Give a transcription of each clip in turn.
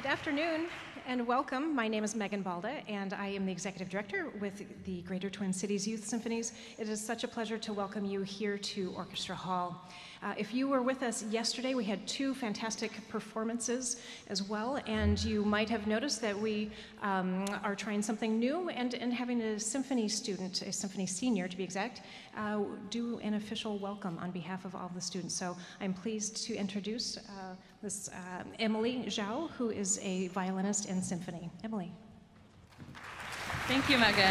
afternoon and welcome. My name is Megan Balda and I am the Executive Director with the Greater Twin Cities Youth Symphonies. It is such a pleasure to welcome you here to Orchestra Hall. If you were with us yesterday, we had two fantastic performances as well, and you might have noticed that we are trying something new and having a symphony student, a symphony senior to be exact, do an official welcome on behalf of all the students. So I'm pleased to introduce this Emily Zhao, who is a violinist in symphony. Emily. Thank you, Megan.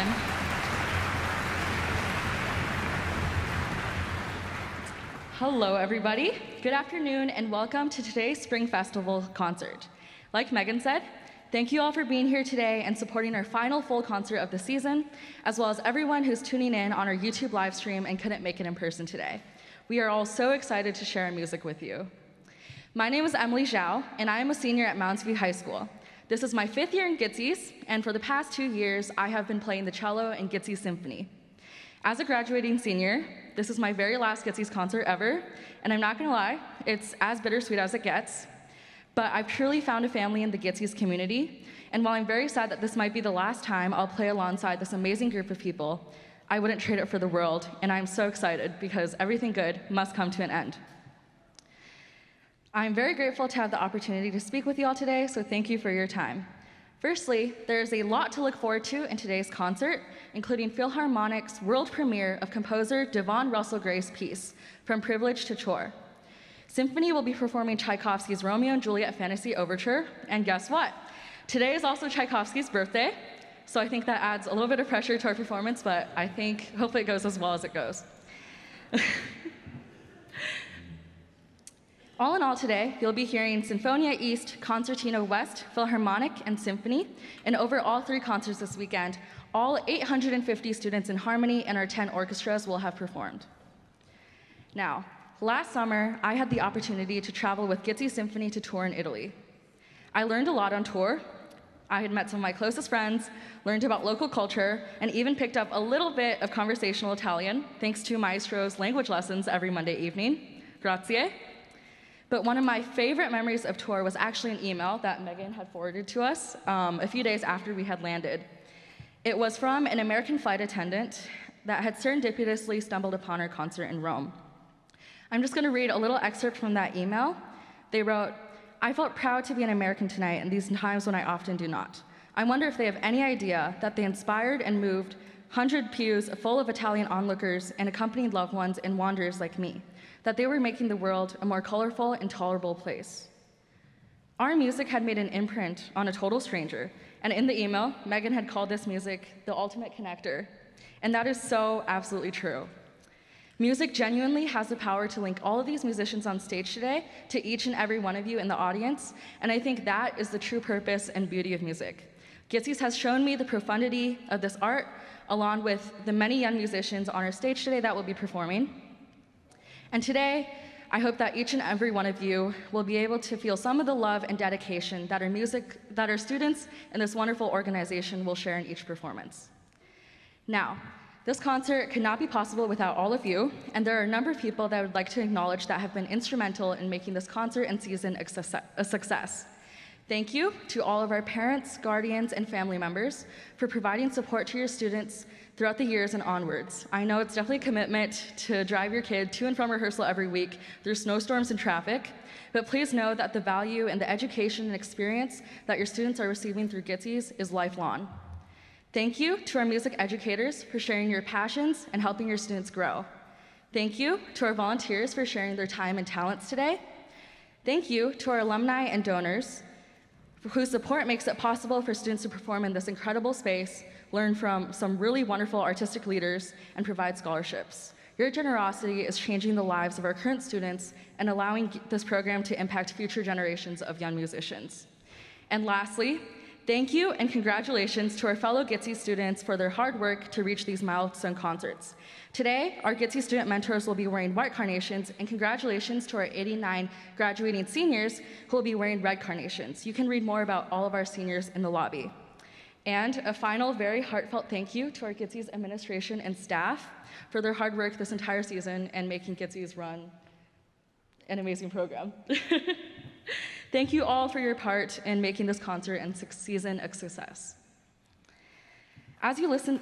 Hello, everybody. Good afternoon, and welcome to today's Spring Festival concert. Like Megan said, thank you all for being here today and supporting our final full concert of the season, as well as everyone who's tuning in on our YouTube live stream and couldn't make it in person today. We are all so excited to share our music with you. My name is Emily Zhao, and I am a senior at Mounds View High School. This is my 5th year in GTCYS, and for the past 2 years, I have been playing the cello in GTCYS Symphony. As a graduating senior, this is my very last GTCYS concert ever, and I'm not gonna lie, it's as bittersweet as it gets, but I've truly found a family in the GTCYS community, and while I'm very sad that this might be the last time I'll play alongside this amazing group of people, I wouldn't trade it for the world, and I'm so excited because everything good must come to an end. I'm very grateful to have the opportunity to speak with you all today, so thank you for your time. Firstly, there's a lot to look forward to in today's concert, including Philharmonic's world premiere of composer Devon Russell Gray's piece, From Privilege to Chore. Symphony will be performing Tchaikovsky's Romeo and Juliet Fantasy Overture, and guess what? Today is also Tchaikovsky's birthday, so I think that adds a little bit of pressure to our performance, but I think hopefully it goes as well as it goes. All in all today, you'll be hearing Sinfonia East, Concertino West, Philharmonic, and Symphony, and over all 3 concerts this weekend, all 850 students in harmony and our 10 orchestras will have performed. Now, last summer, I had the opportunity to travel with GTCYS Symphony to tour in Italy. I learned a lot on tour. I had met some of my closest friends, learned about local culture, and even picked up a little bit of conversational Italian, thanks to Maestro's language lessons every Monday evening. Grazie. But one of my favorite memories of tour was actually an email that Megan had forwarded to us a few days after we had landed. It was from an American flight attendant that had serendipitously stumbled upon our concert in Rome. I'm just gonna read a little excerpt from that email. They wrote, "I felt proud to be an American tonight in these times when I often do not. I wonder if they have any idea that they inspired and moved 100 pews full of Italian onlookers and accompanied loved ones and wanderers like me, that they were making the world a more colorful and tolerable place." Our music had made an imprint on a total stranger, and in the email, Megan had called this music the ultimate connector, and that is so absolutely true. Music genuinely has the power to link all of these musicians on stage today to each and every one of you in the audience, and I think that is the true purpose and beauty of music. GTCYS has shown me the profundity of this art, along with the many young musicians on our stage today that will be performing. And today, I hope that each and every one of you will be able to feel some of the love and dedication that our students in this wonderful organization will share in each performance. Now, this concert could not be possible without all of you, and there are a number of people that I would like to acknowledge that have been instrumental in making this concert and season a success. Thank you to all of our parents, guardians, and family members for providing support to your students throughout the years and onwards. I know it's definitely a commitment to drive your kid to and from rehearsal every week through snowstorms and traffic, but please know that the value and the education and experience that your students are receiving through GTCYS is lifelong. Thank you to our music educators for sharing your passions and helping your students grow. Thank you to our volunteers for sharing their time and talents today. Thank you to our alumni and donors whose support makes it possible for students to perform in this incredible space, learn from some really wonderful artistic leaders, and provide scholarships. Your generosity is changing the lives of our current students and allowing this program to impact future generations of young musicians. And lastly, thank you and congratulations to our fellow GTCYS students for their hard work to reach these milestone concerts. Today, our GTCYS student mentors will be wearing white carnations, and congratulations to our 89 graduating seniors who will be wearing red carnations. You can read more about all of our seniors in the lobby. And a final, very heartfelt thank you to our GTCYS administration and staff for their hard work this entire season and making GTCYS run an amazing program. Thank you all for your part in making this concert and season a success. As you listen,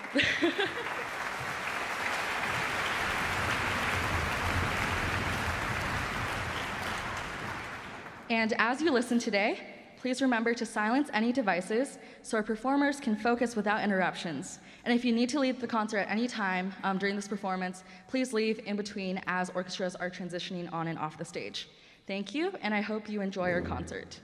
And as you listen today, please remember to silence any devices so our performers can focus without interruptions. And if you need to leave the concert at any time during this performance, please leave in between as orchestras are transitioning on and off the stage. Thank you, and I hope you enjoy our concert.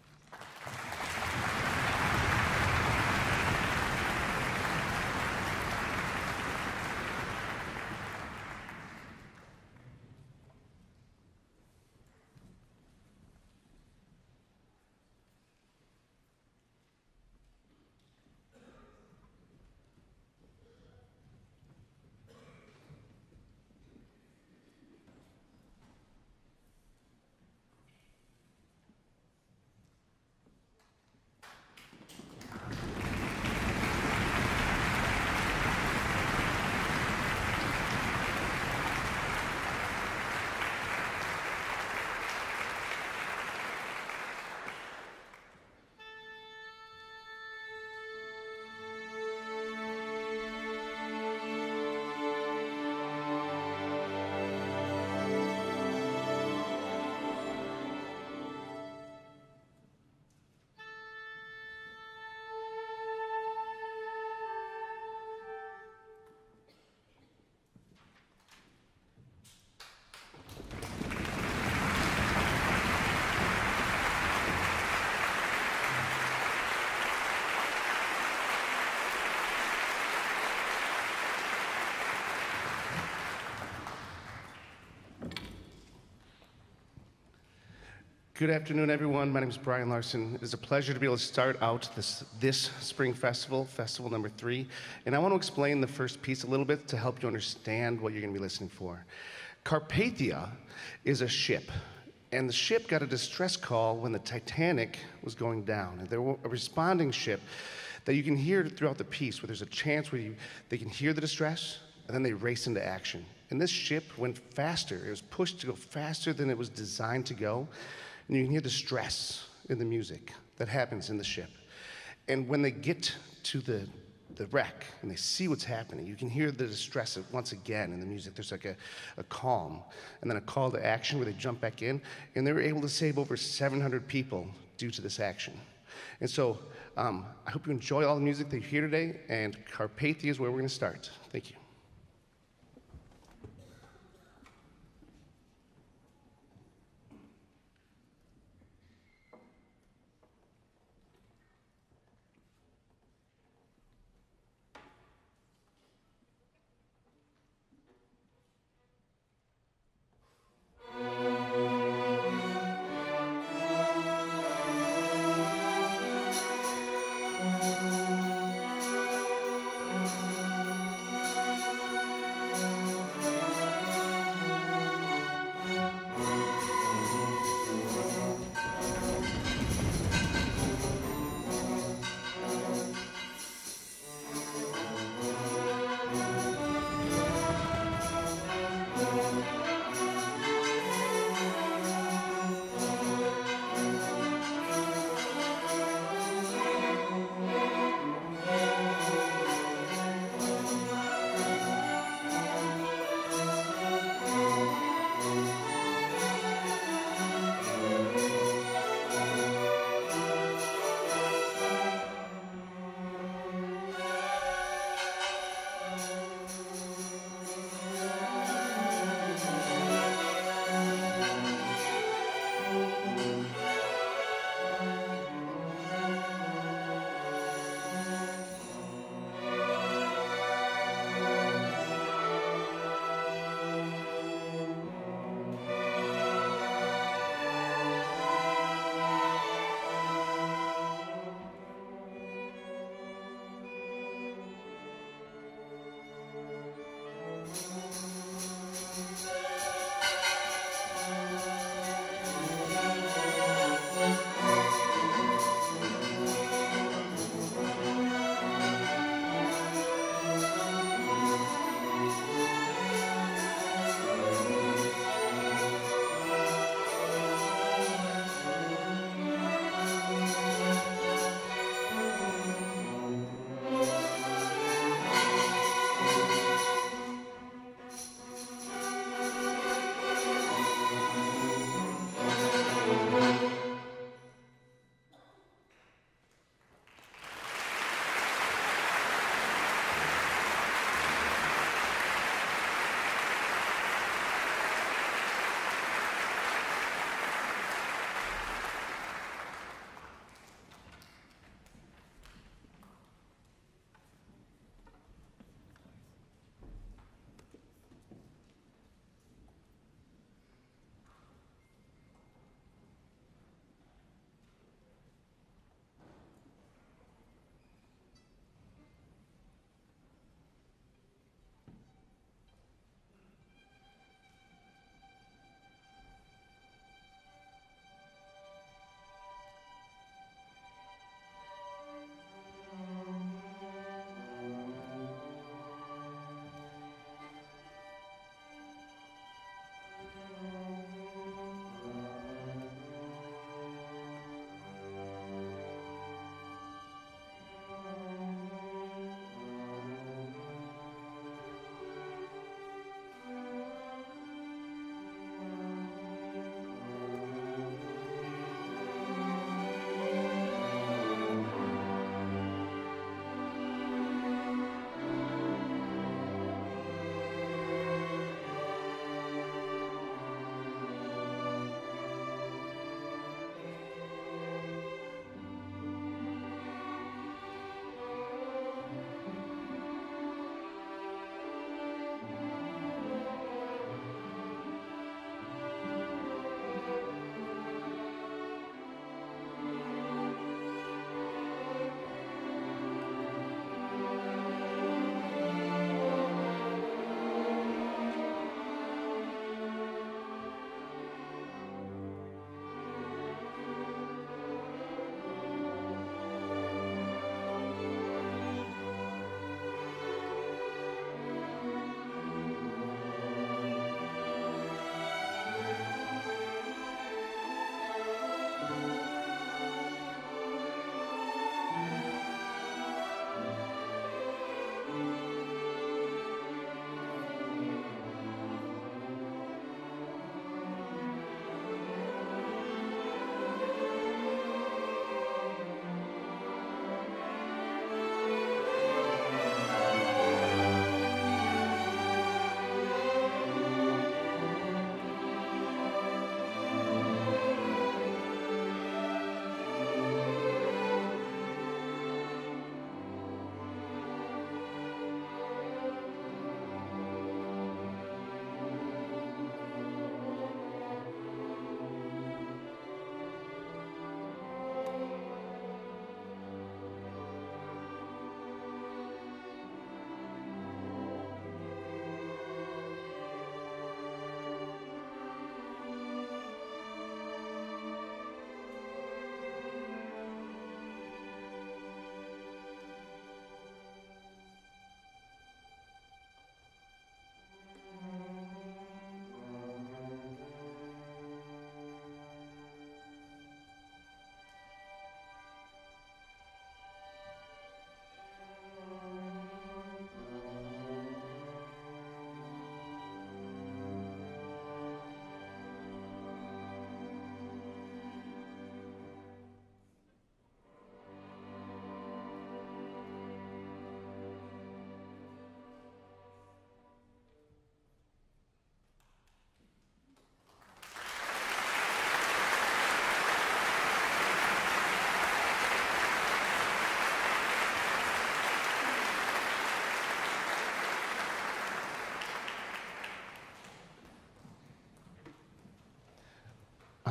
Good afternoon, everyone. My name is Brian Larson. It is a pleasure to be able to start out this spring festival, festival number 3. And I want to explain the first piece a little bit to help you understand what you're going to be listening for. Carpathia is a ship, and the ship got a distress call when the Titanic was going down. And there was a responding ship that you can hear throughout the piece, where there's a chance where they can hear the distress, and then they race into action. And this ship went faster. It was pushed to go faster than it was designed to go. And you can hear the stress in the music that happens in the ship. And when they get to the wreck and they see what's happening, you can hear the distress once again in the music. There's like a calm and then a call to action where they jump back in. And they were able to save over 700 people due to this action. And so I hope you enjoy all the music that you hear today. And Carpathia is where we're going to start. Thank you.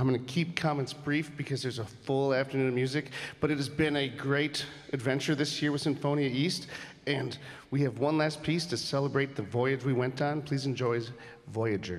I'm going to keep comments brief because there's a full afternoon of music, but it has been a great adventure this year with Sinfonia East, and we have one last piece to celebrate the voyage we went on. Please enjoy Voyager.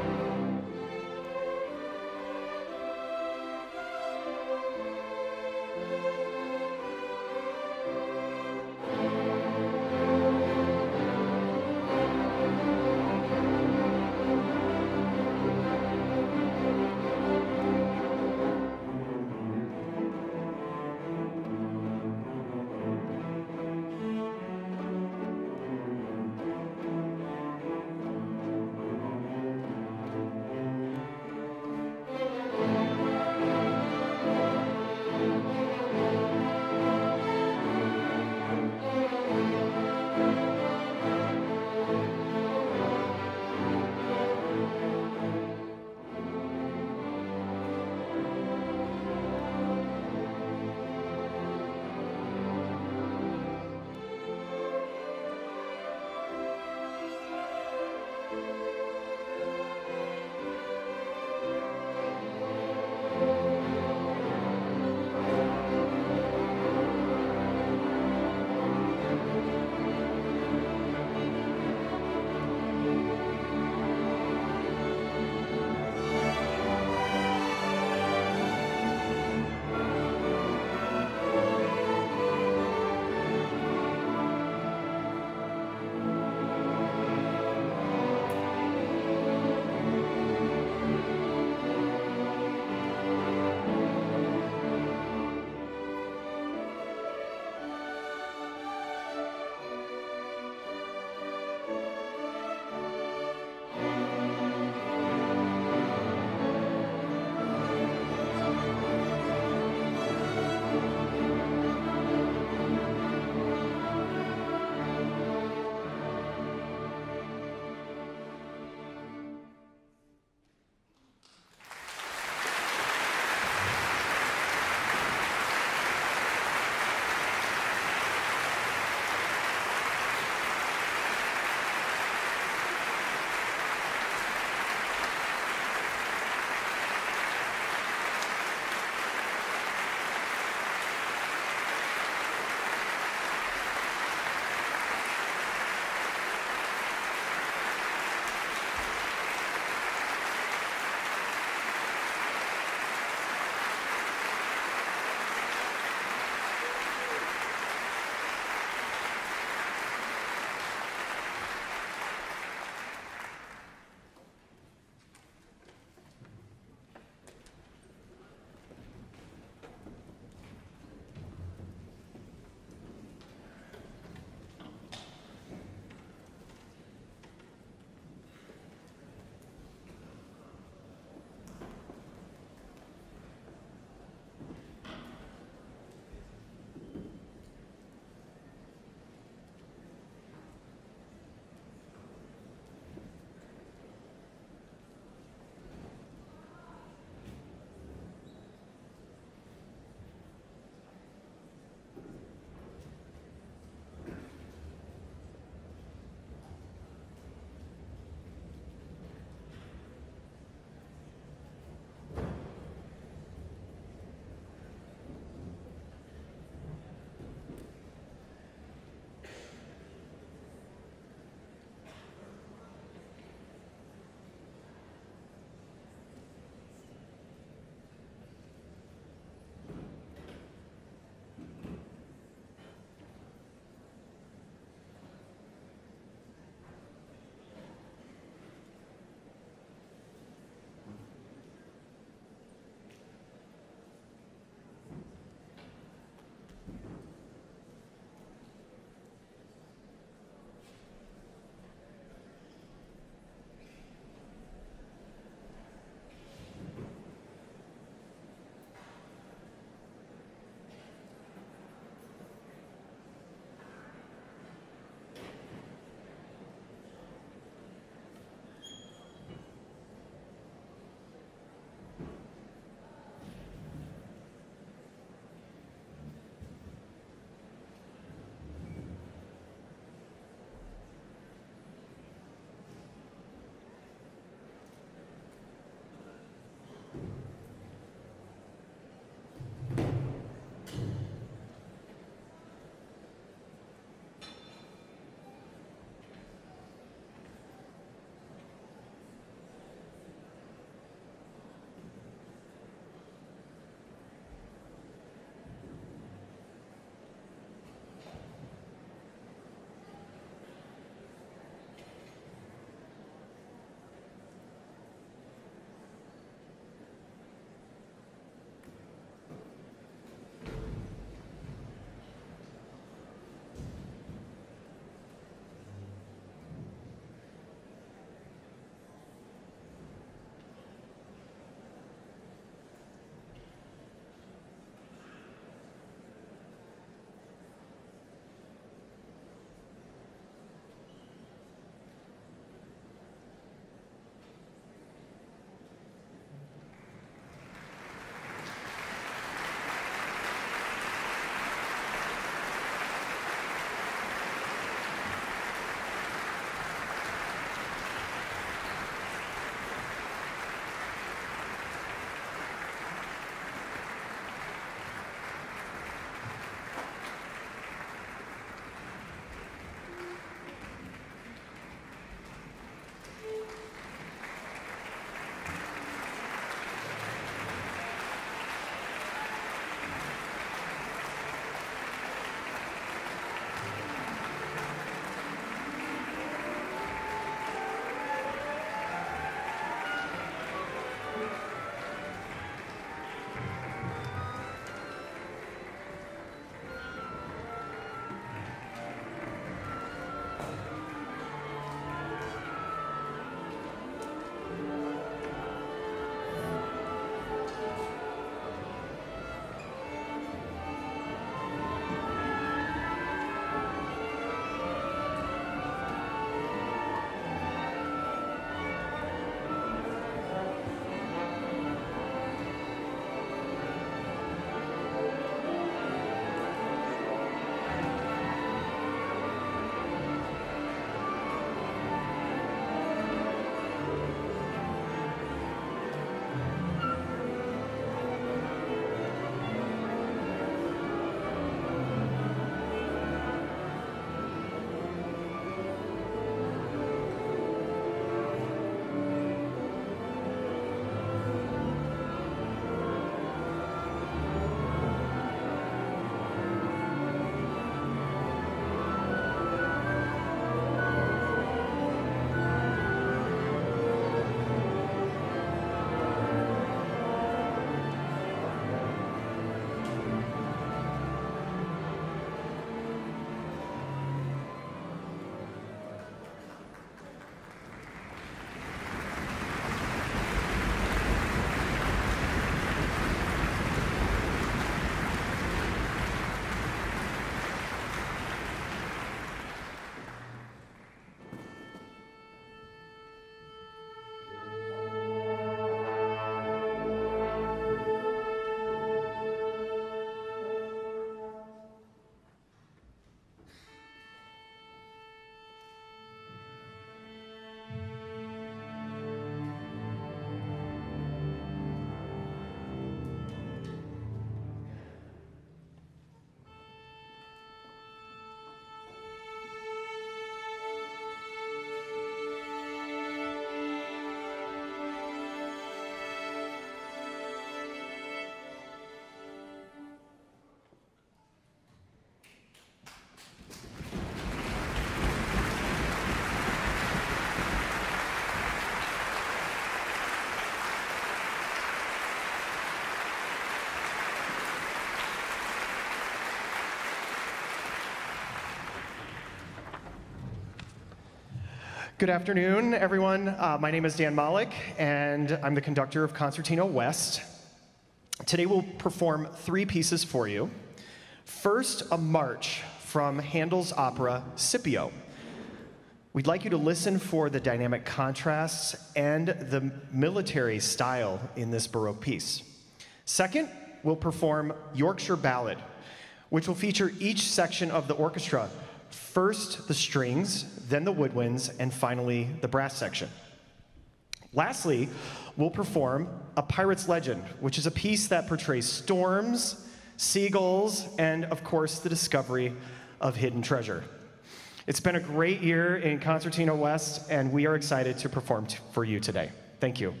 Good afternoon, everyone. My name is Dan Malik, and I'm the conductor of Concertino West. Today we'll perform 3 pieces for you. First, a march from Handel's opera Scipio. We'd like you to listen for the dynamic contrasts and the military style in this Baroque piece. Second, we'll perform Yorkshire Ballad, which will feature each section of the orchestra. First, the strings, then the woodwinds, and finally, the brass section. Lastly, we'll perform A Pirate's Legend, which is a piece that portrays storms, seagulls, and of course, the discovery of hidden treasure. It's been a great year in Concertino West, and we are excited to perform for you today. Thank you.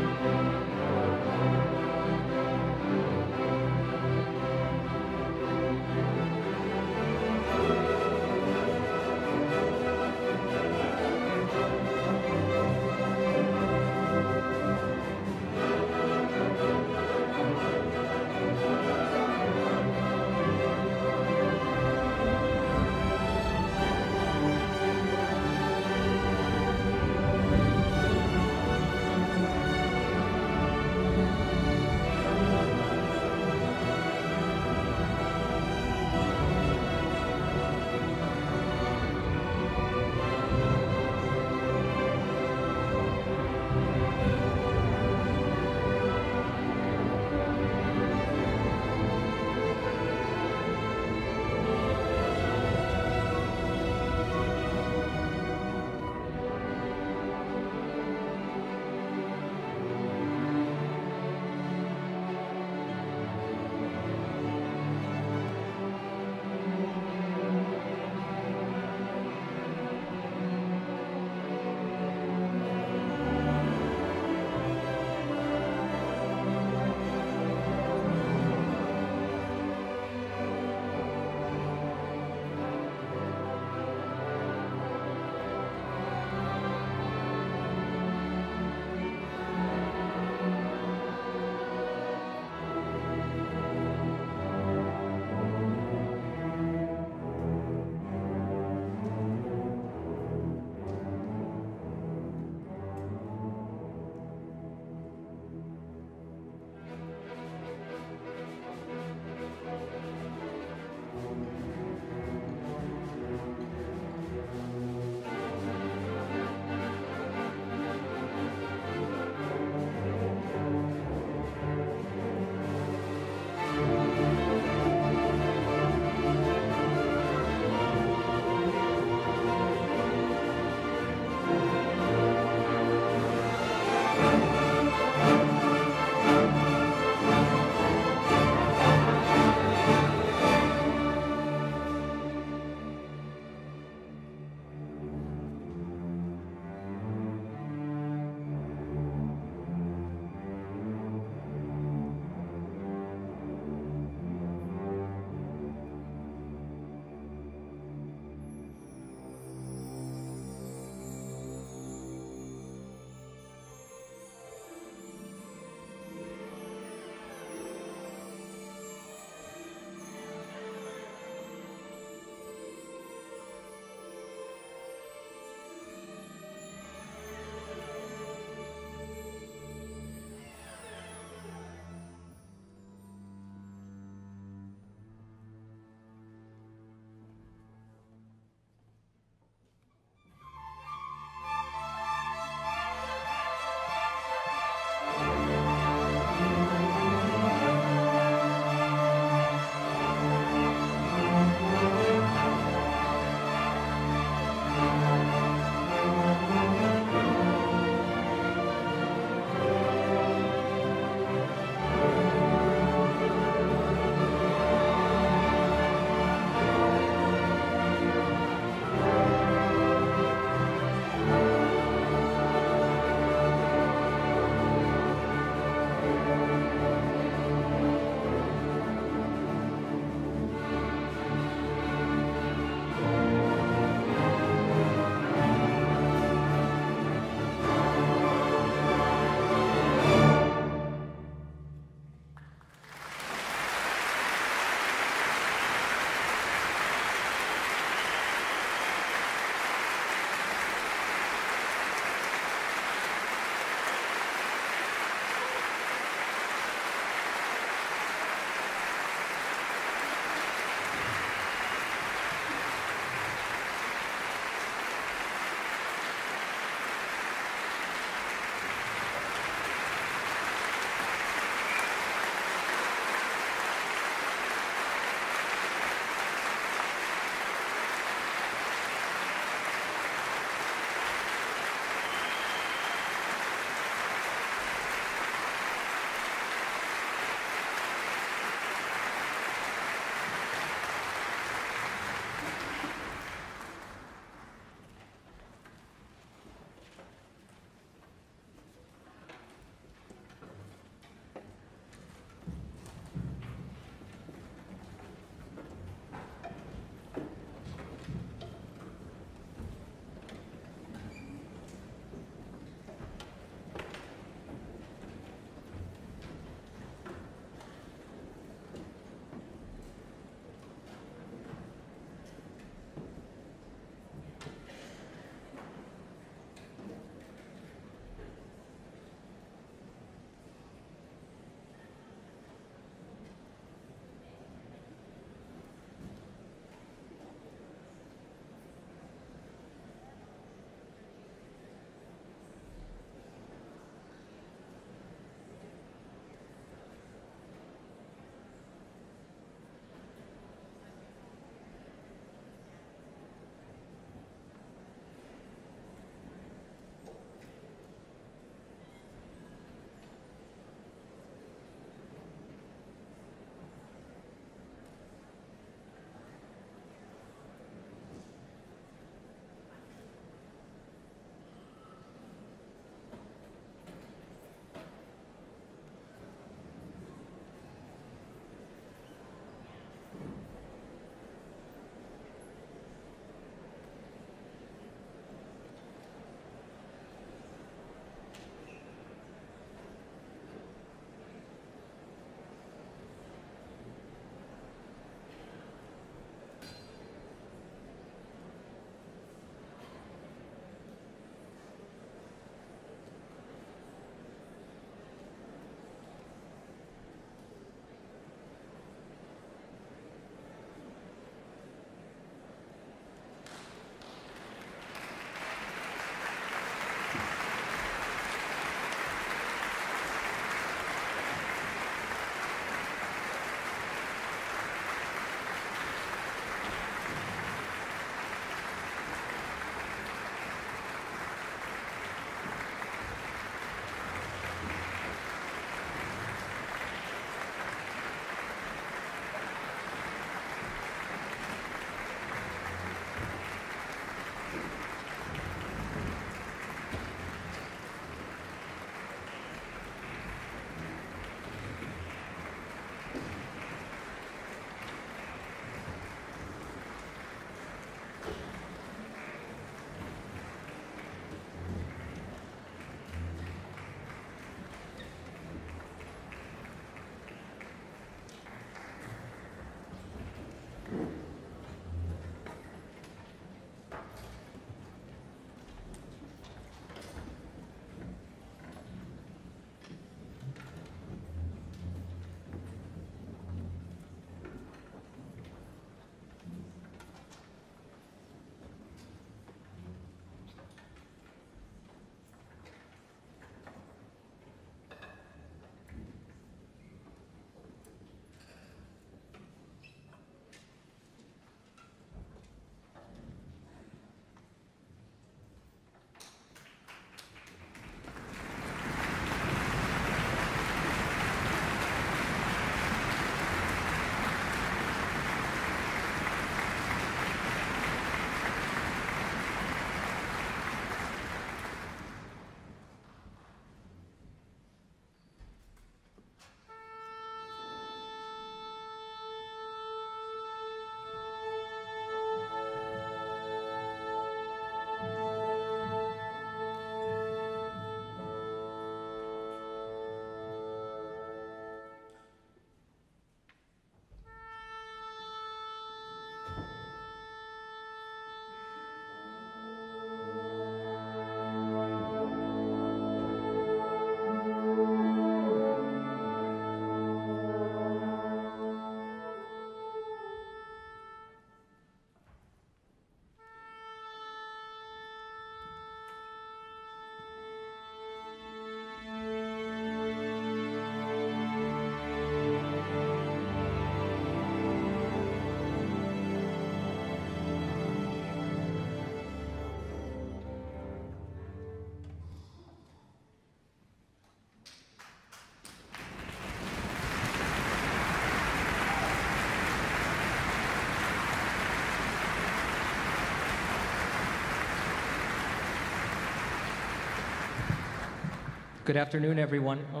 Good afternoon, everyone. Oh,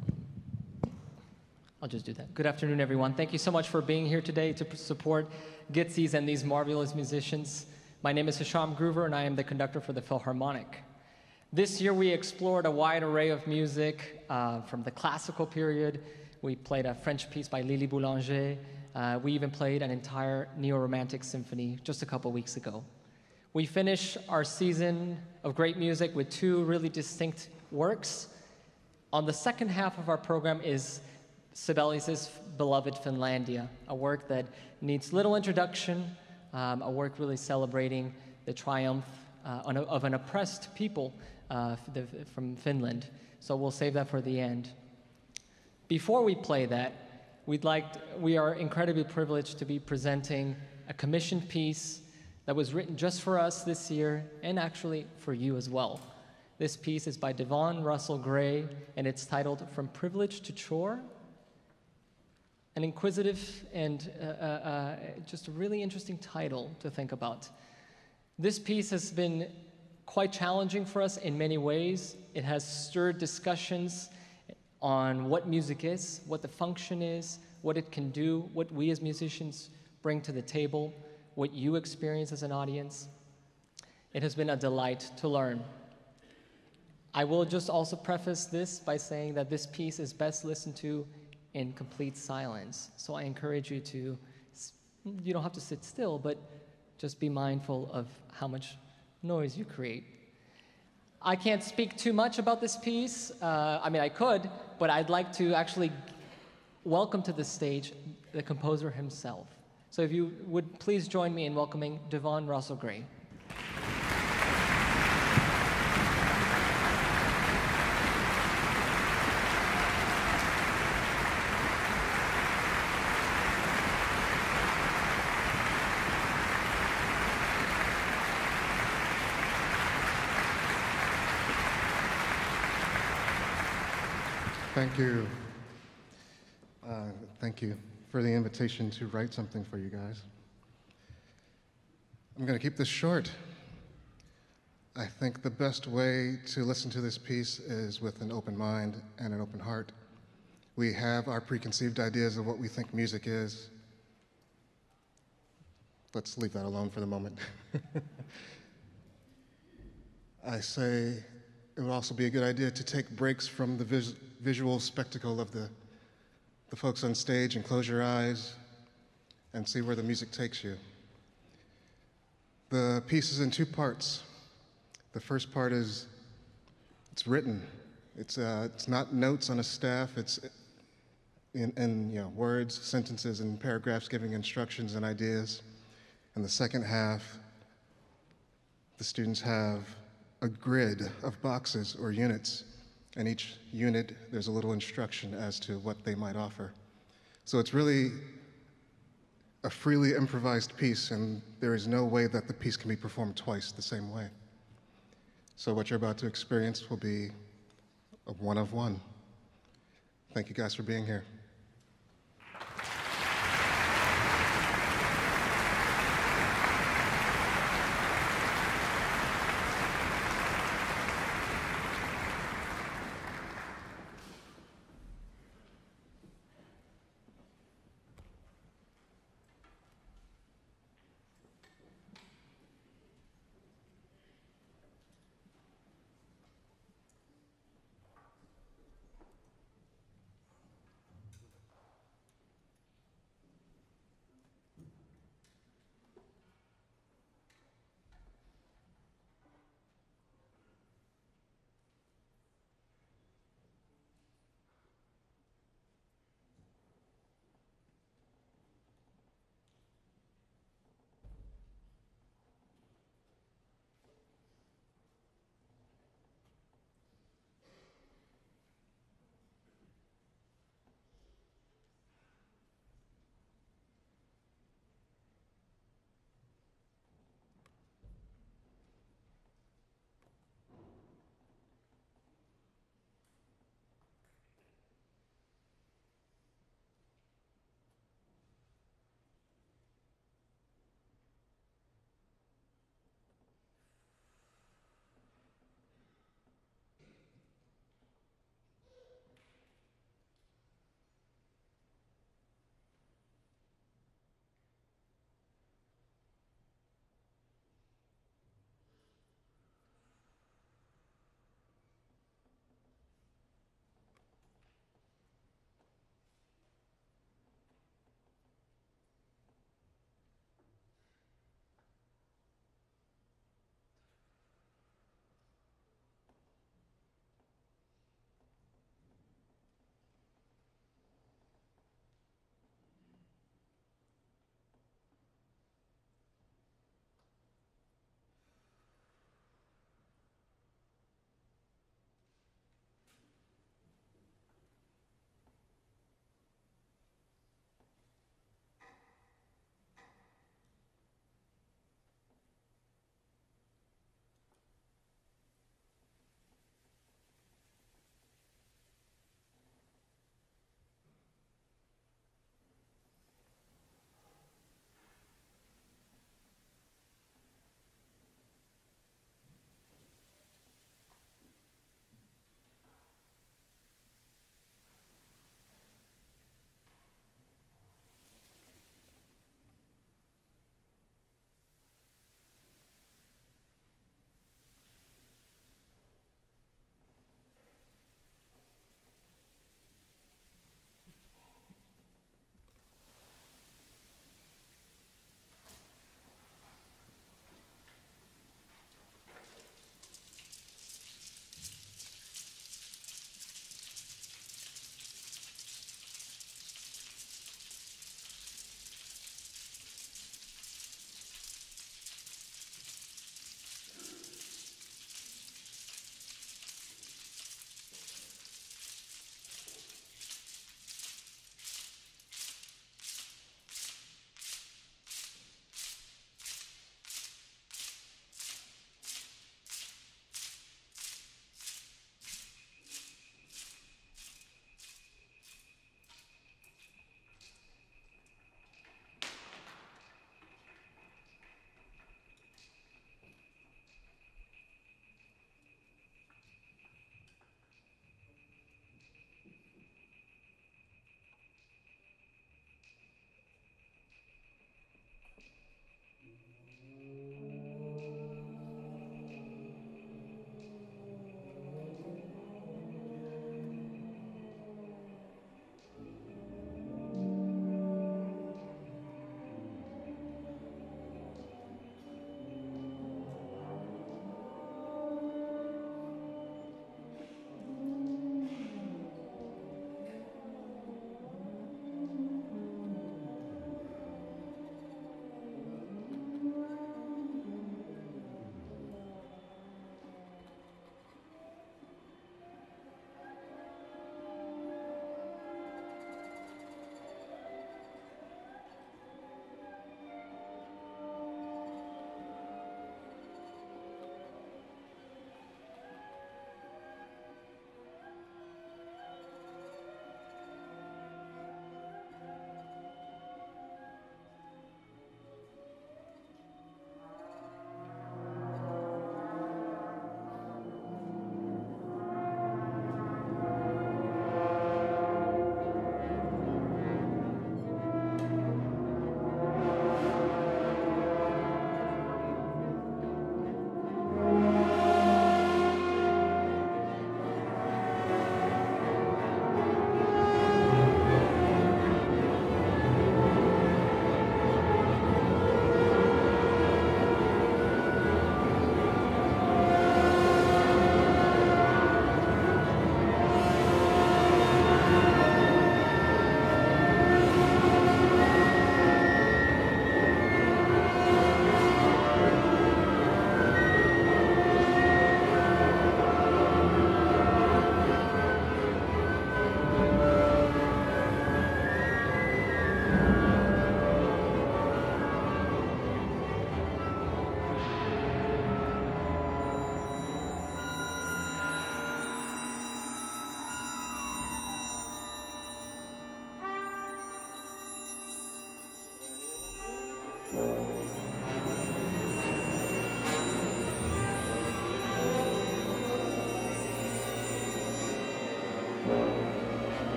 I'll just do that. Good afternoon, everyone. Thank you so much for being here today to support GTCYS and these marvelous musicians. My name is Hisham Groover, and I am the conductor for the Philharmonic. This year, we explored a wide array of music from the classical period. We played a French piece by Lili Boulanger. We even played an entire neo-romantic symphony just a couple weeks ago. We finished our season of great music with two really distinct works. On the second half of our program is Sibelius' beloved Finlandia, a work that needs little introduction, a work really celebrating the triumph of an oppressed people from Finland. So we'll save that for the end. Before we play that, we are incredibly privileged to be presenting a commissioned piece that was written just for us this year, and actually for you as well. This piece is by Devon Russell Gray, and it's titled From Privilege to Chore. An inquisitive and just a really interesting title to think about. This piece has been quite challenging for us in many ways. It has stirred discussions on what music is, what the function is, what it can do, what we as musicians bring to the table, what you experience as an audience. It has been a delight to learn. I will just also preface this by saying that this piece is best listened to in complete silence. So I encourage you to, you don't have to sit still, but just be mindful of how much noise you create. I can't speak too much about this piece. I mean, I could, but I'd like to actually welcome to the stage the composer himself. So if you would please join me in welcoming Devon Russell Gray. Thank you. Thank you for the invitation to write something for you guys. I'm going to keep this short. I think the best way to listen to this piece is with an open mind and an open heart. We have our preconceived ideas of what we think music is. Let's leave that alone for the moment. I say it would also be a good idea to take breaks from the visual spectacle of the folks on stage and close your eyes and see where the music takes you. The piece is in two parts. The first part is, it's written. It's not notes on a staff. It's in words, sentences, and paragraphs giving instructions and ideas. And the second half, the students have a grid of boxes or units, and each unit there's a little instruction as to what they might offer. So it's really a freely improvised piece, and there is no way that the piece can be performed twice the same way. So what you're about to experience will be a one of one. Thank you guys for being here.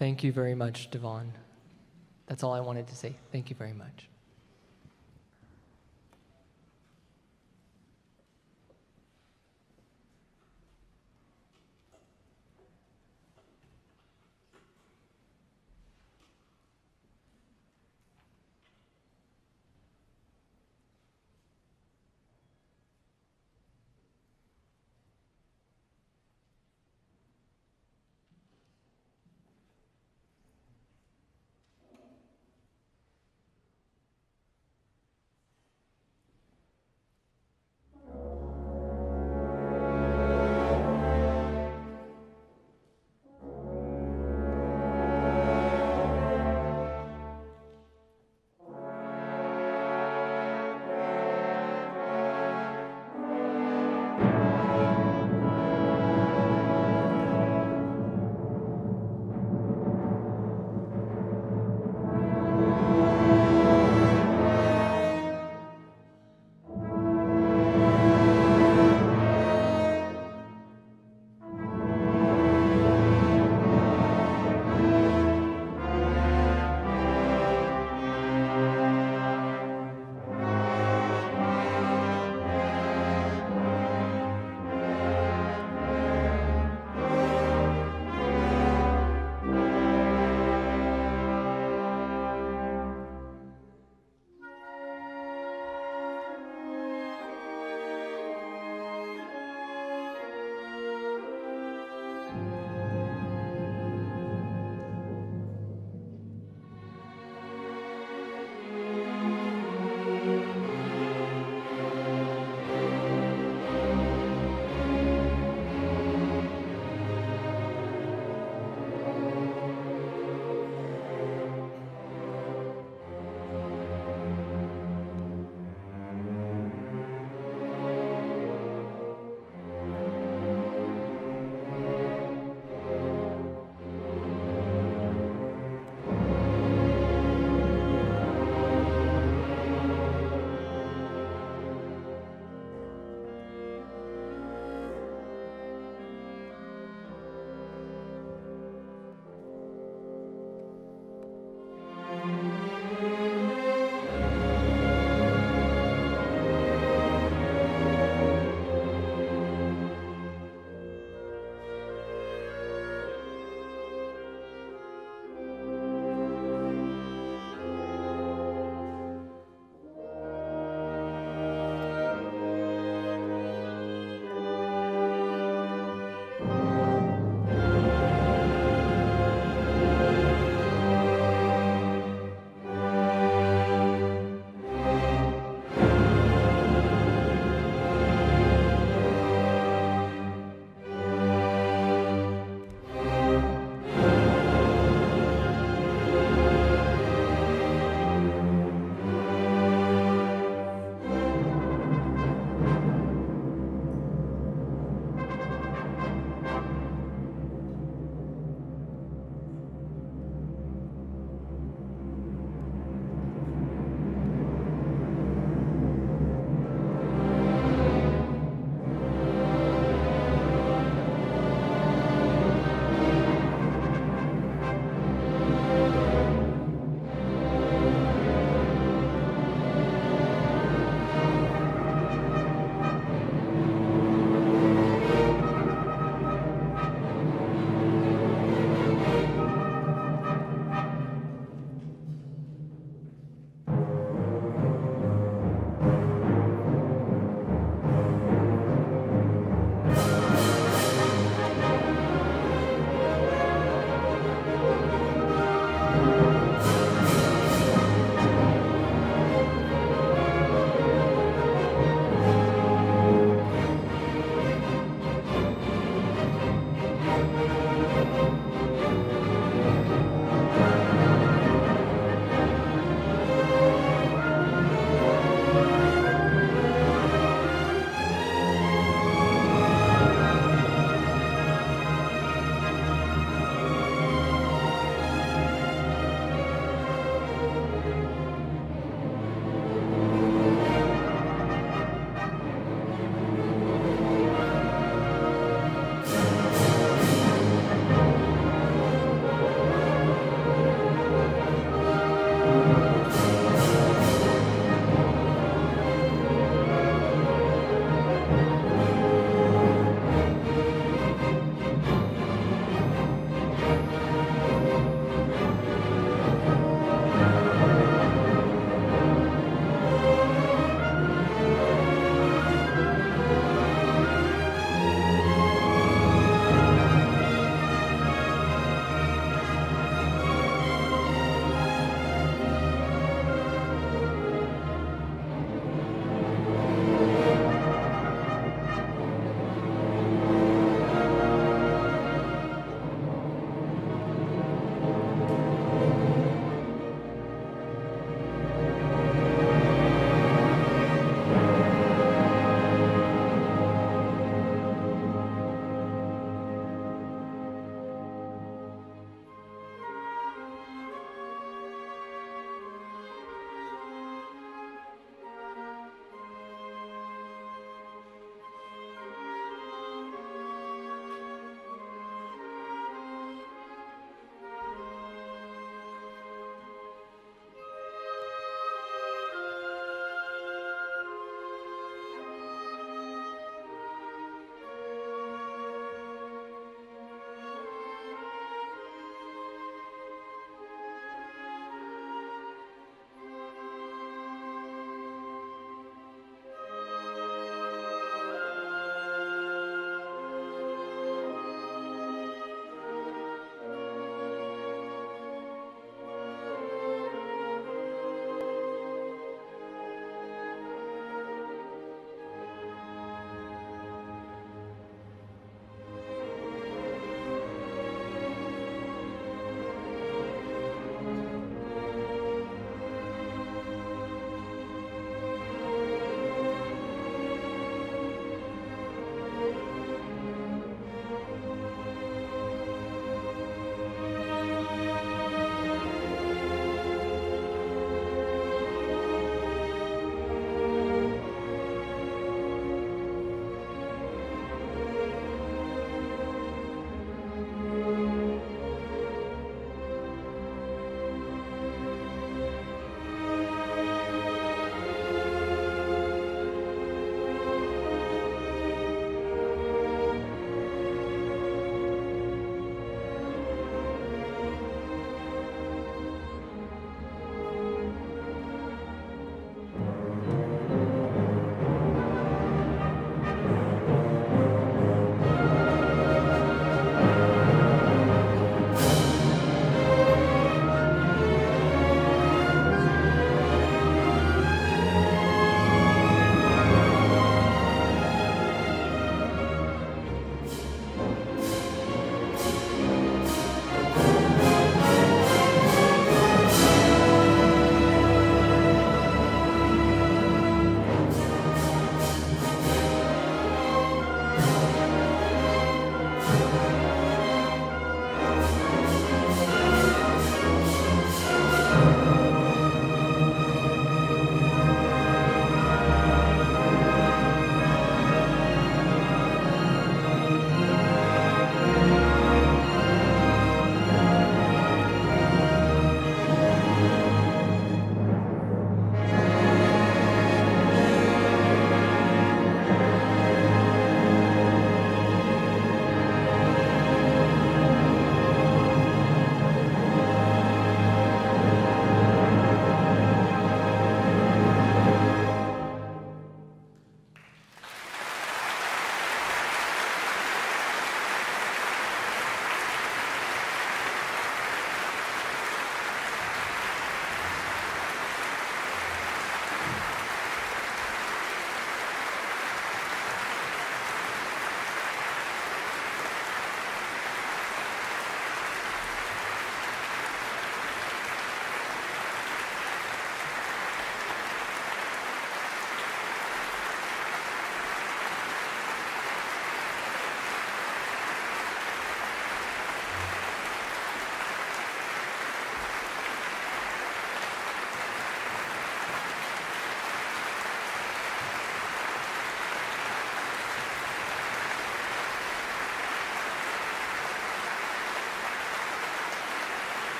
Thank you very much, Devon. That's all I wanted to say. Thank you very much.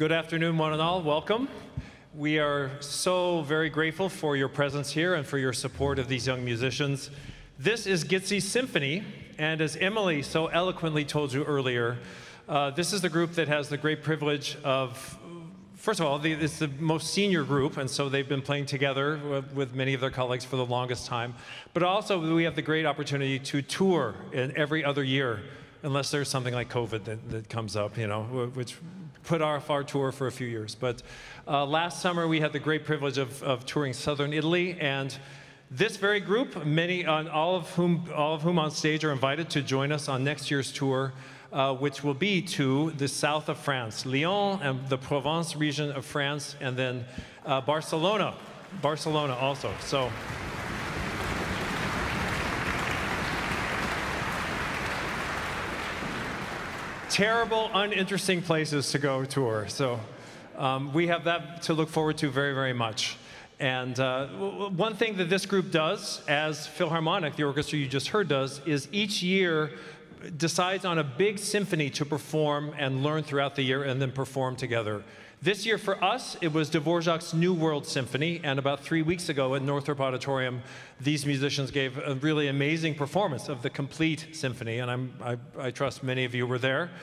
Good afternoon, one and all. Welcome. We are so very grateful for your presence here and for your support of these young musicians. This is GTCYS Symphony, and as Emily so eloquently told you earlier, this is the group that has the great privilege of, first of all, it's the most senior group, and so they've been playing together with many of their colleagues for the longest time. But also, we have the great opportunity to tour in every other year, unless there's something like COVID that comes up, you know, which put off our tour for a few years. But last summer, we had the great privilege of touring southern Italy, and this very group, all of whom on stage are invited to join us on next year's tour, which will be to the south of France, Lyon and the Provence region of France, and then Barcelona also. So. Terrible, uninteresting places to go tour. So we have that to look forward to very, very much. And one thing that this group does, as Philharmonic, the orchestra you just heard does, is each year decides on a big symphony to perform and learn throughout the year and then perform together. This year for us, it was Dvorak's New World Symphony, and about 3 weeks ago at Northrop Auditorium, these musicians gave a really amazing performance of the complete symphony, and I trust many of you were there.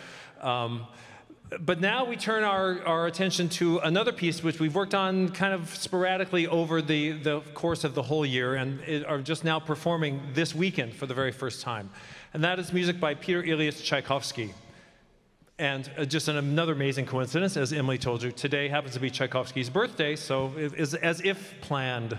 But now we turn our attention to another piece which we've worked on kind of sporadically over the course of the whole year and are just now performing this weekend for the very first time. And that is music by Peter Ilyich Tchaikovsky. And just another amazing coincidence, as Emily told you, today happens to be Tchaikovsky's birthday, so it's as if planned.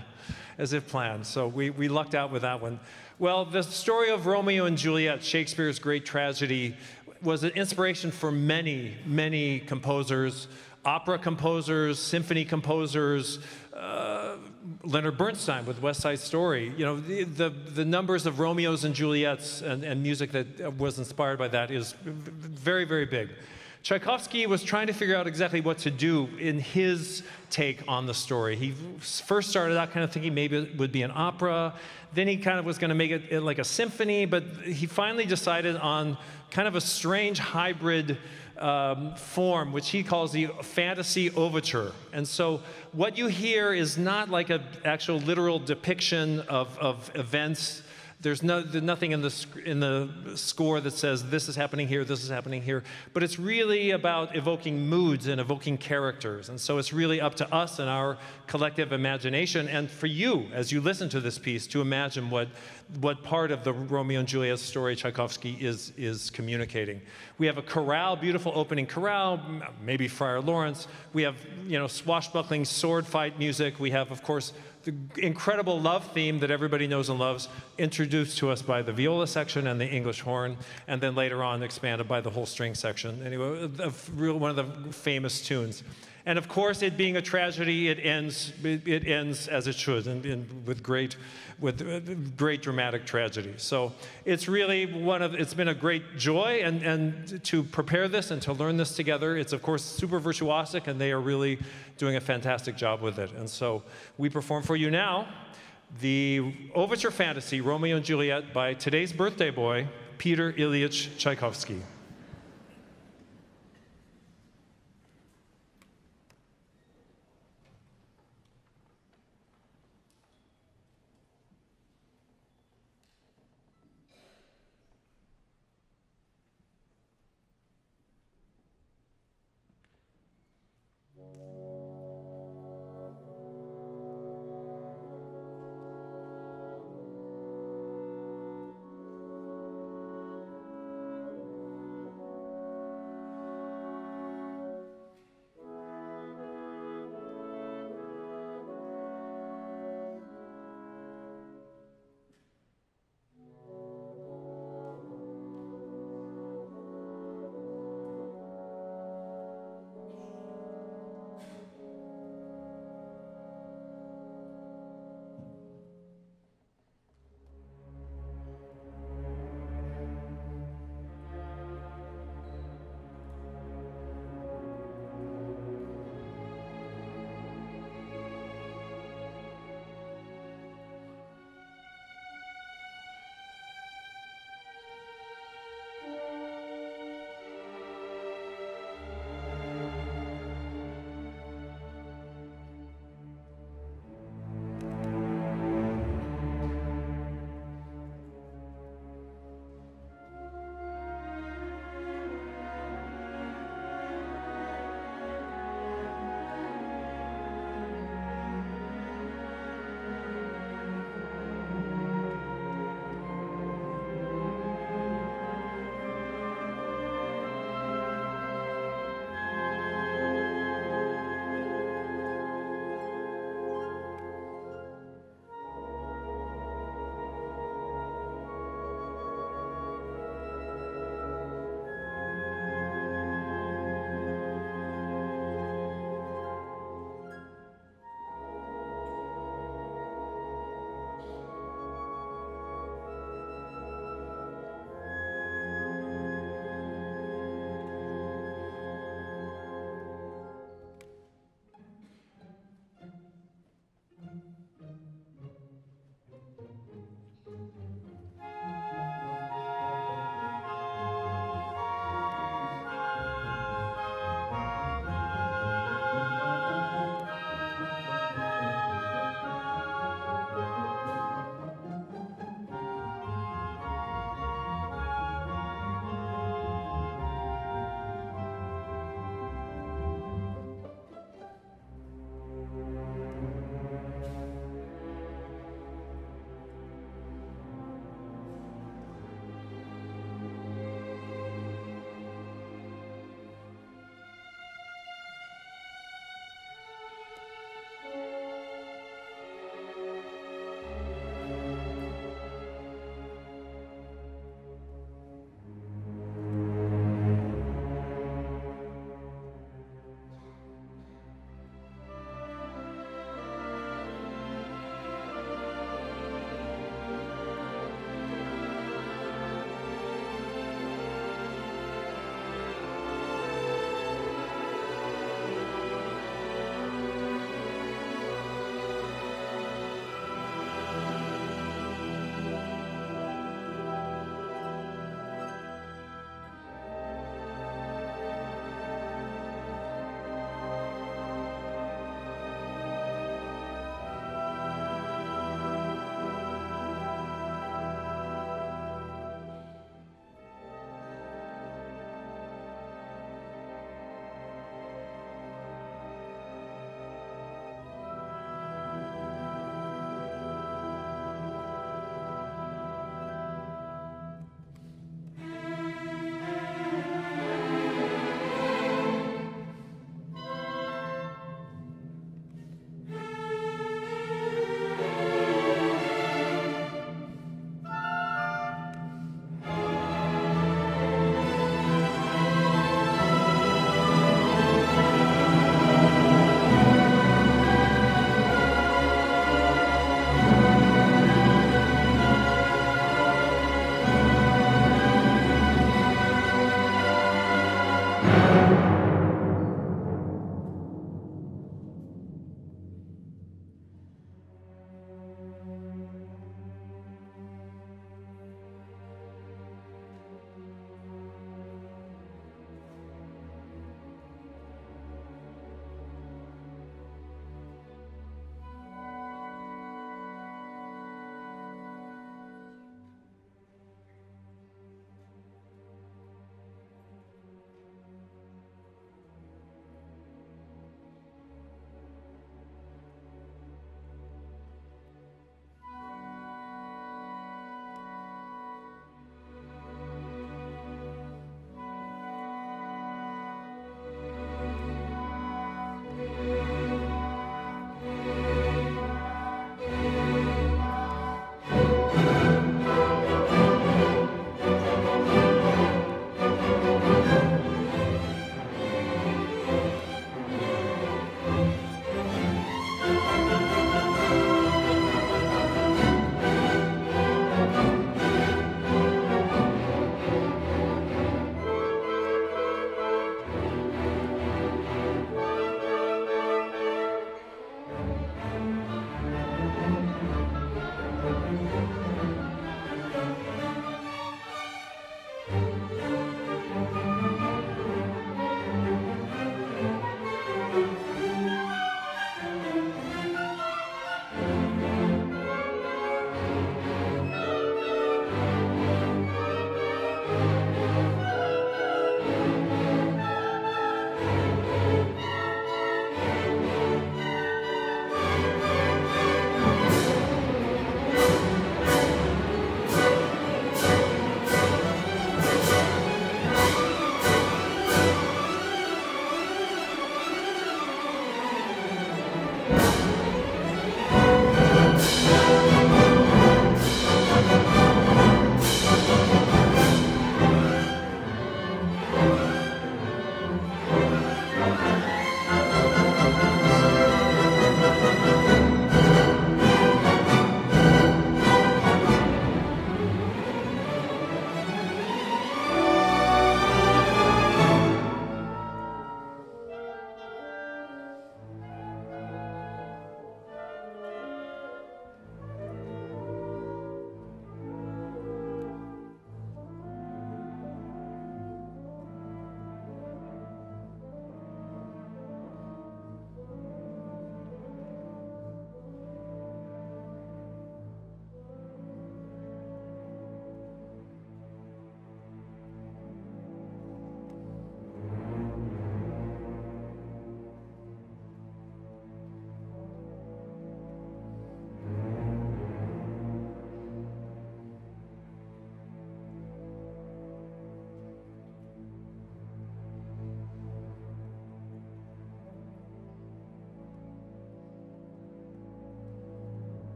So we lucked out with that one. Well, the story of Romeo and Juliet, Shakespeare's great tragedy, was an inspiration for many, many composers, opera composers, symphony composers, Leonard Bernstein with West Side Story. You know, the numbers of Romeos and Juliets and music that was inspired by that is very, very big. Tchaikovsky was trying to figure out exactly what to do in his take on the story. He first started out kind of thinking maybe it would be an opera, then he kind of was going to make it like a symphony, but he finally decided on kind of a strange hybrid form, which he calls the fantasy overture. And so what you hear is not like an actual literal depiction of events. There's nothing in the score that says this is happening here, this is happening here, but it's really about evoking moods and evoking characters. And so it's really up to us and our collective imagination, and for you, as you listen to this piece, to imagine what part of the Romeo and Juliet story Tchaikovsky is communicating. We have a chorale, beautiful opening chorale, maybe Friar Lawrence. We have, you know, swashbuckling sword fight music. We have, of course, the incredible love theme that everybody knows and loves, introduced to us by the viola section and the English horn, and then later on expanded by the whole string section. Anyway, one of the famous tunes. And of course, it being a tragedy, it ends as it should, with great dramatic tragedy. So it's really it's been a great joy and to prepare this and to learn this together. It's of course super virtuosic, and they are really doing a fantastic job with it. And so we perform for you now the Overture Fantasy, Romeo and Juliet, by today's birthday boy, Peter Ilyich Tchaikovsky.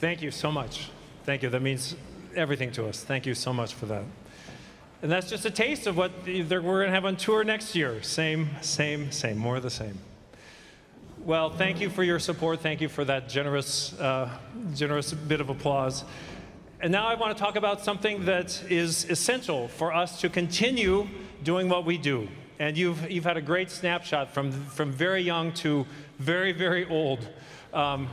Thank you so much. Thank you. That means everything to us. Thank you so much for that. And that's just a taste of what we're going to have on tour next year. Same, more of the same. Well, thank you for your support. Thank you for that generous bit of applause. And now I want to talk about something that is essential for us to continue doing what we do. And you've had a great snapshot from very young to very, very old of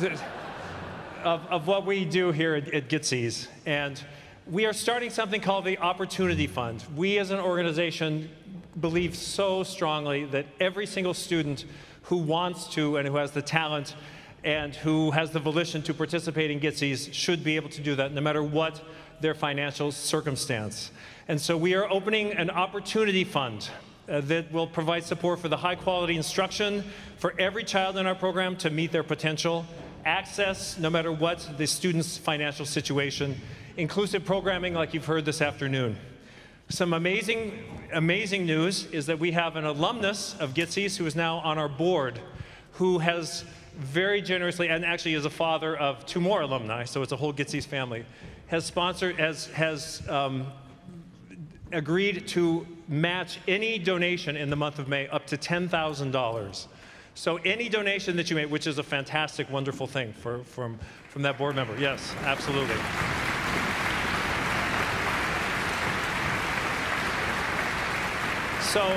what we do here at GTCYS. And we are starting something called the Opportunity Fund. We as an organization believe so strongly that every single student who wants to and who has the talent and who has the volition to participate in GTCYS should be able to do that no matter what their financial circumstance. And so we are opening an Opportunity Fund that will provide support for the high quality instruction for every child in our program to meet their potential, access no matter what the student's financial situation, inclusive programming like you've heard this afternoon. Some amazing news is that we have an alumnus of GTCYS who is now on our board, who has very generously, and actually is a father of 2 more alumni, so it's a whole GTCYS family, has sponsored, has agreed to match any donation in the month of May up to $10,000. So any donation that you make, which is a fantastic, wonderful thing from that board member. Yes, absolutely. So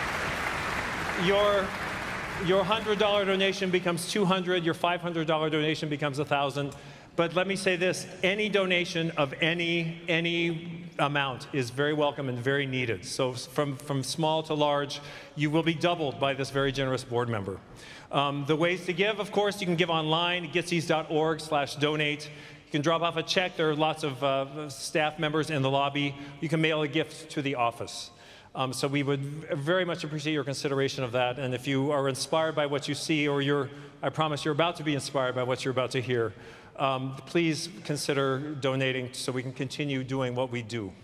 your $100 donation becomes $200, your $500 donation becomes $1,000. But let me say this, any donation of any amount is very welcome and very needed. So from small to large, you will be doubled by this very generous board member. The ways to give, of course, you can give online, gtcys.org/donate. You can drop off a check. There are lots of staff members in the lobby. You can mail a gift to the office. So we would very much appreciate your consideration of that. And if you are inspired by what you see, or I promise you're about to be inspired by what you're about to hear, please consider donating so we can continue doing what we do.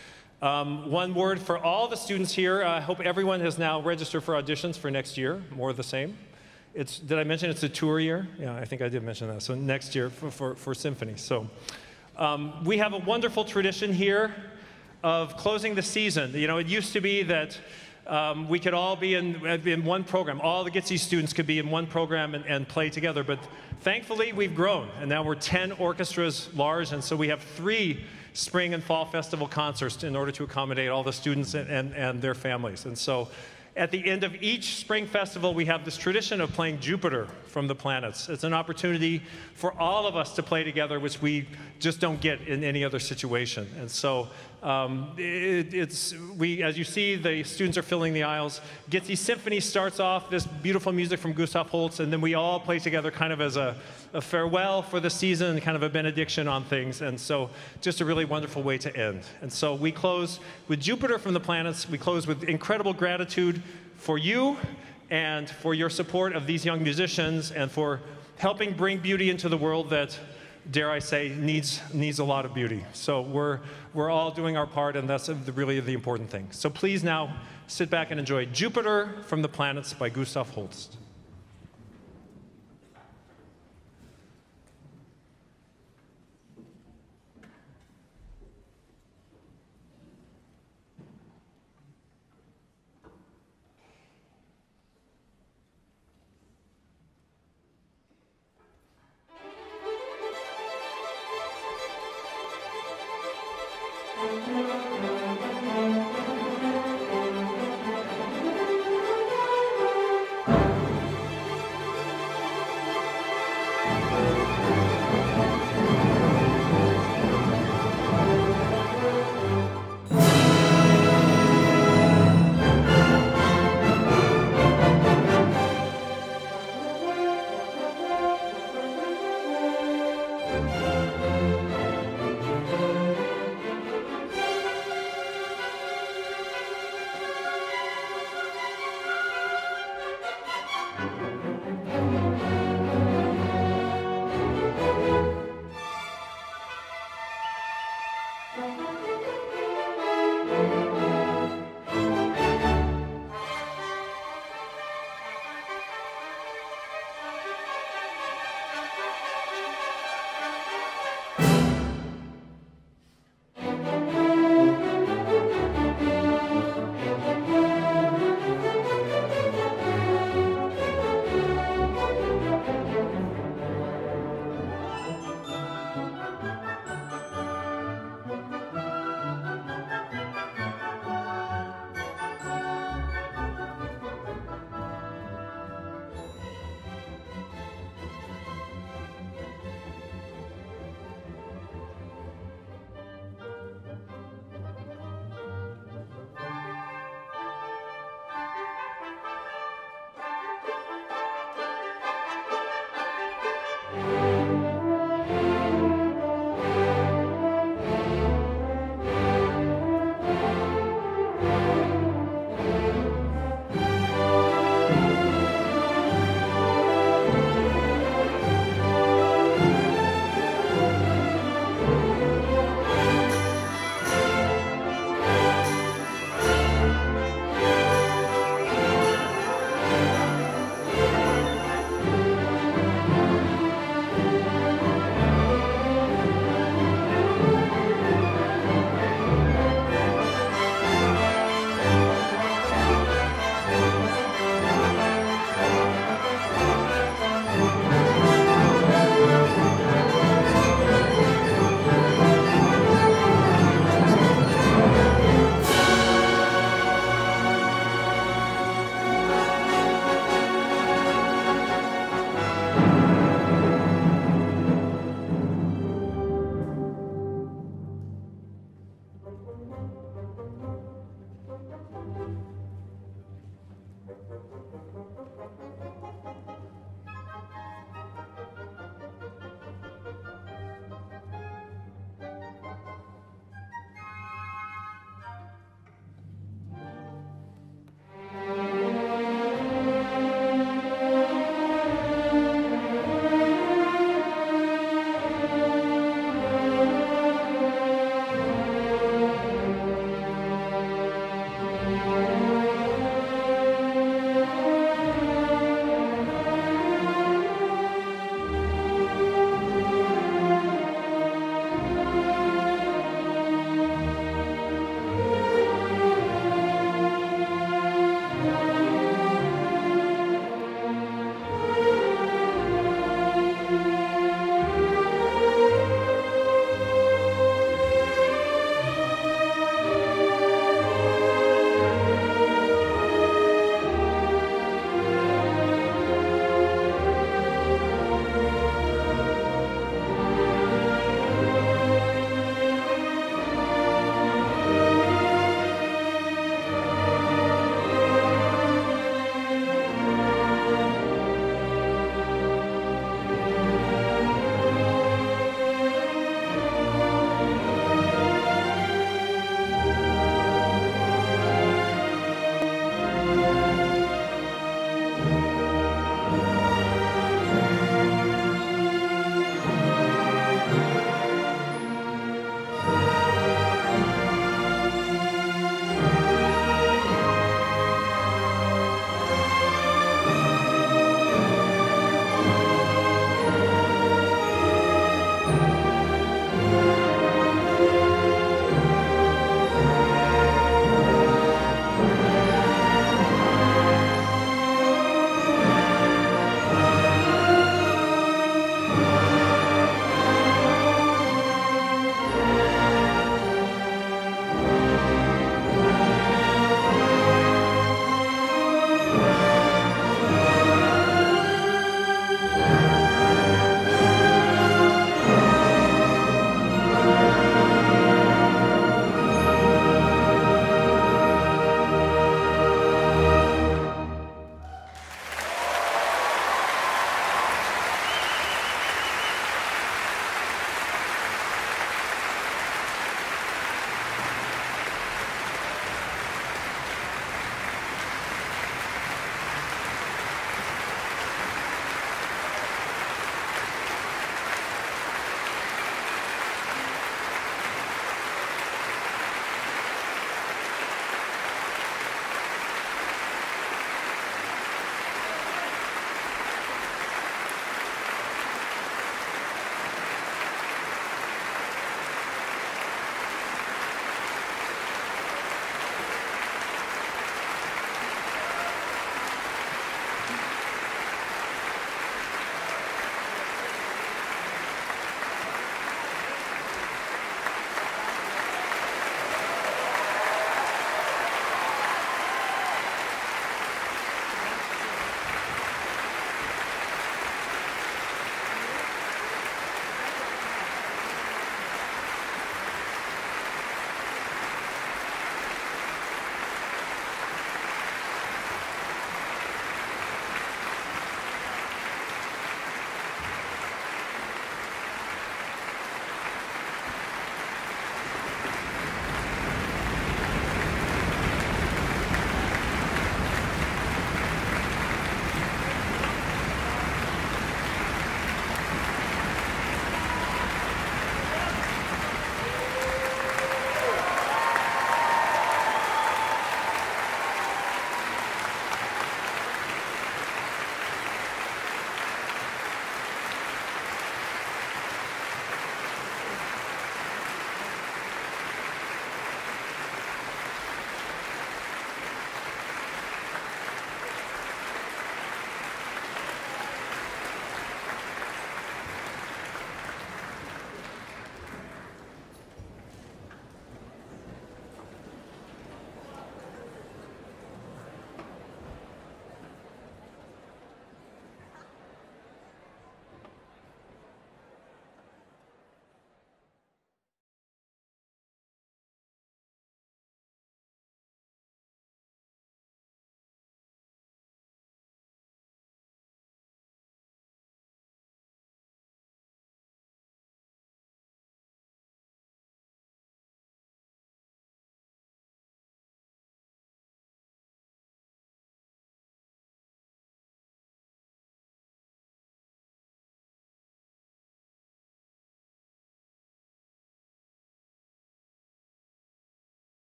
One word for all the students here. I hope everyone has now registered for auditions for next year, more of the same. Did I mention it's a tour year? Yeah, I think I did mention that. So next year for Symphony. So we have a wonderful tradition here of closing the season. You know, it used to be that we could all be in one program. All the GTCYS students could be in one program and play together. But thankfully, we've grown. And now we're 10 orchestras large. And so we have 3 spring and fall festival concerts in order to accommodate all the students and their families. And so at the end of each spring festival, we have this tradition of playing Jupiter from the Planets. It's an opportunity for all of us to play together, which we just don't get in any other situation. And so as you see, the students are filling the aisles. GTCYS Symphony starts off this beautiful music from Gustav Holst, and then we all play together kind of as a farewell for the season, kind of a benediction on things. And so just a really wonderful way to end. And so we close with Jupiter from the Planets. We close with incredible gratitude for you and for your support of these young musicians and for helping bring beauty into the world that, dare I say, needs a lot of beauty. So we're all doing our part, and that's really the important thing. So please now sit back and enjoy Jupiter from the Planets by Gustav Holst.